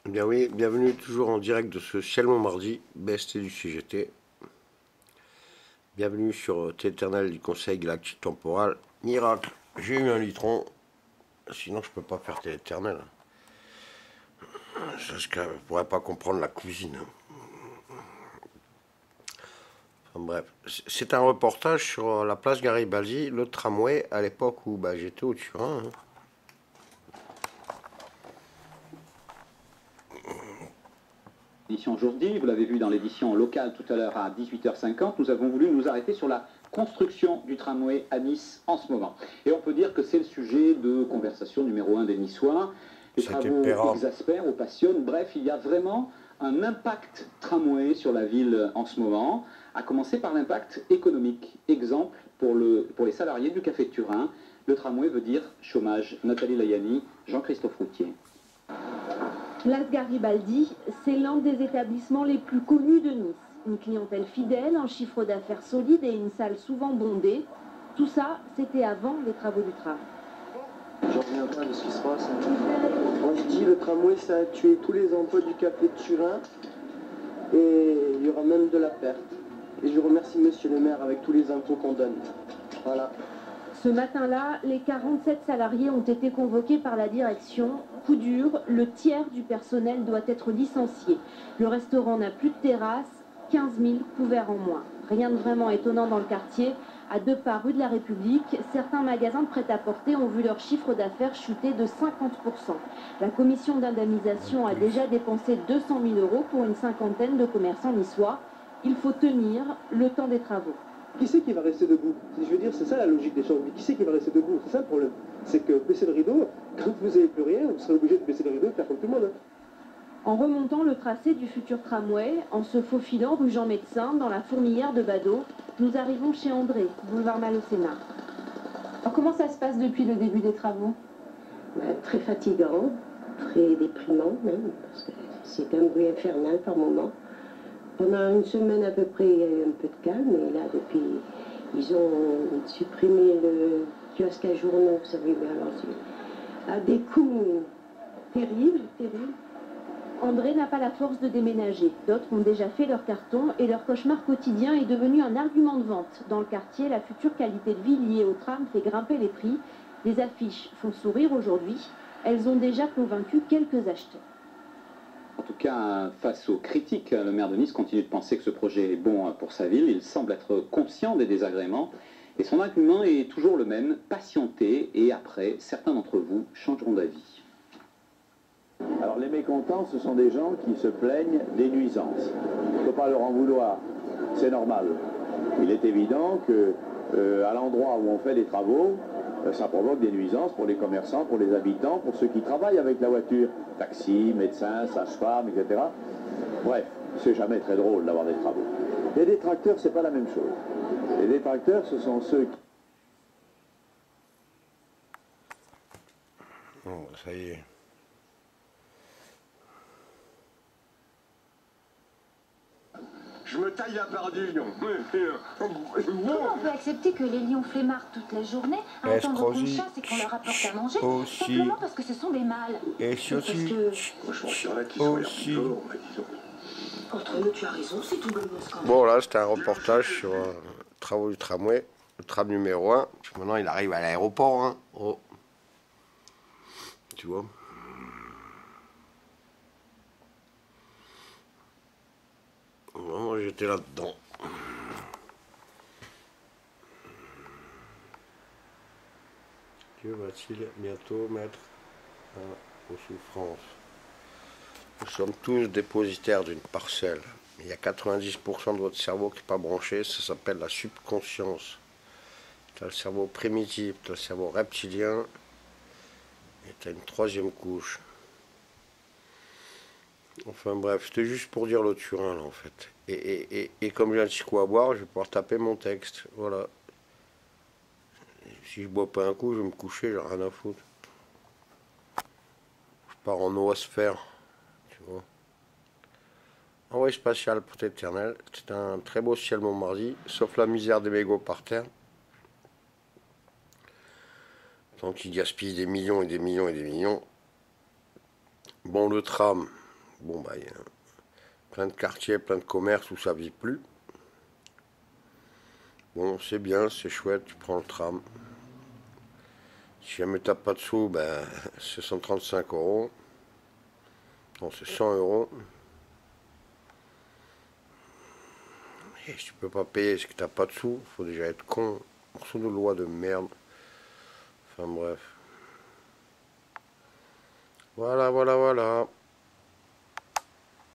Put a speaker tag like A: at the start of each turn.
A: Eh bien oui, bienvenue toujours en direct de ce ciel Montmardi, BST du CGT. Bienvenue sur Téternel du Conseil Galactique Temporal. Miracle, j'ai eu un litron, sinon je peux pas faire Téternel. Parce que je pourrais pas comprendre la cuisine. Enfin, bref, c'est un reportage sur la place Garibaldi, le tramway, à l'époque où j'étais au Turin.
B: Aujourd'hui, vous l'avez vu dans l'édition locale tout à l'heure à 18h50, nous avons voulu nous arrêter sur la construction du tramway à Nice en ce moment. Et on peut dire que c'est le sujet de conversation numéro 1 des Niçois. Les travaux exaspèrent ou passionnent. Bref, il y a vraiment un impact tramway sur la ville en ce moment, à commencer par l'impact économique. Exemple, pour les salariés du Café de Turin, le tramway veut dire chômage. Nathalie Layani, Jean-Christophe Routier.
C: Place Garibaldi, c'est l'un des établissements les plus connus de Nice. Une clientèle fidèle, un chiffre d'affaires solide et une salle souvent bondée. Tout ça, c'était avant les travaux du tram.
D: J'en reviens pas de ce qui se passe. Moi je dis, le tramway, ça a tué tous les emplois du Café de Turin. Et il y aura même de la perte. Et je remercie monsieur le maire avec tous les impôts qu'on donne. Voilà.
C: Ce matin-là, les 47 salariés ont été convoqués par la direction. Coup dur, le tiers du personnel doit être licencié. Le restaurant n'a plus de terrasse, 15 000 couverts en moins. Rien de vraiment étonnant dans le quartier. À 2 pas rue de la République, certains magasins de prêt-à-porter ont vu leur chiffre d'affaires chuter de 50%. La commission d'indemnisation a déjà dépensé 200 000 € pour une cinquantaine de commerçants niçois. Il faut tenir le temps des travaux.
D: Qui c'est qui va rester debout? Je veux dire, c'est ça la logique des choses. Mais qui c'est qui va rester debout? C'est ça le problème. C'est que baisser le rideau, quand vous n'avez plus rien, vous serez obligé de baisser le rideau et de faire comme tout le monde.
C: En remontant le tracé du futur tramway, en se faufilant rue Jean Médecin, dans la fourmilière de Badeau, nous arrivons chez André, boulevard Malocéna. Alors comment ça se passe depuis le début des travaux?
E: Très fatigant, très déprimant même, parce que c'est un bruit infernal par moment. Pendant une semaine à peu près, il y a eu un peu de calme, et là, depuis, ils ont supprimé le kiosque à journaux, vous savez, mais alors, à des coûts terribles, terribles.
C: André n'a pas la force de déménager. D'autres ont déjà fait leur carton et leur cauchemar quotidien est devenu un argument de vente. Dans le quartier, la future qualité de vie liée au tram fait grimper les prix. Les affiches font sourire aujourd'hui. Elles ont déjà convaincu quelques acheteurs.
B: En tout cas, face aux critiques, le maire de Nice continue de penser que ce projet est bon pour sa ville. Il semble être conscient des désagréments. Et son argument est toujours le même, patienter, et après, certains d'entre vous changeront d'avis.
F: Alors les mécontents, ce sont des gens qui se plaignent des nuisances. Il ne faut pas leur en vouloir, c'est normal. Il est évident que à l'endroit où on fait des travaux, ça provoque des nuisances pour les commerçants, pour les habitants, pour ceux qui travaillent avec la voiture. Taxis, médecins, sages-femmes, etc. Bref, c'est jamais très drôle d'avoir des travaux. Les détracteurs, c'est pas la même chose. Les détracteurs, ce sont ceux qui...
A: Bon, ça y est.
G: Je me taille la part du lion.
H: Comment on peut accepter que les lions flemmardent toute la journée à attendre qu'on chasse et qu'on leur apporte à manger simplement parce que ce sont des mâles?
A: Et si aussi. Aussi.
H: Entre nous, tu as raison, c'est tout le scandale.
A: Bon, là, c'était un reportage sur travaux du tramway, le tram numéro 1. Maintenant, il arrive à l'aéroport. Hein. Oh. Tu vois. Moi, j'étais là-dedans. Dieu va-t-il bientôt mettre fin aux souffrances? Nous sommes tous dépositaires d'une parcelle. Il y a 90% de votre cerveau qui n'est pas branché, ça s'appelle la subconscience. Tu as le cerveau primitif, tu as le cerveau reptilien, et tu as une troisième couche. Enfin bref, c'était juste pour dire le Turin là en fait. Et comme j'ai un petit coup à boire, je vais pouvoir taper mon texte. Voilà. Si je bois pas un coup, je vais me coucher, j'ai rien à foutre. Je pars en noosphère, tu vois. Envoyé spatial pour éternel. C'est un très beau ciel Montmardi, sauf la misère des mégots par terre. Tant qu'ils gaspillent des millions et des millions et des millions. Bon, le tram, bon, bah, il y a plein de quartiers, plein de commerces où ça vit plus. Bon, c'est bien, c'est chouette, tu prends le tram. Si jamais t'as pas de sous, ben, c'est 135 €. Non, c'est 100 €. Et si tu peux pas payer, c'est que t'as pas de sous. Faut déjà être con. Morceau de loi de merde. Enfin bref. Voilà, voilà, voilà.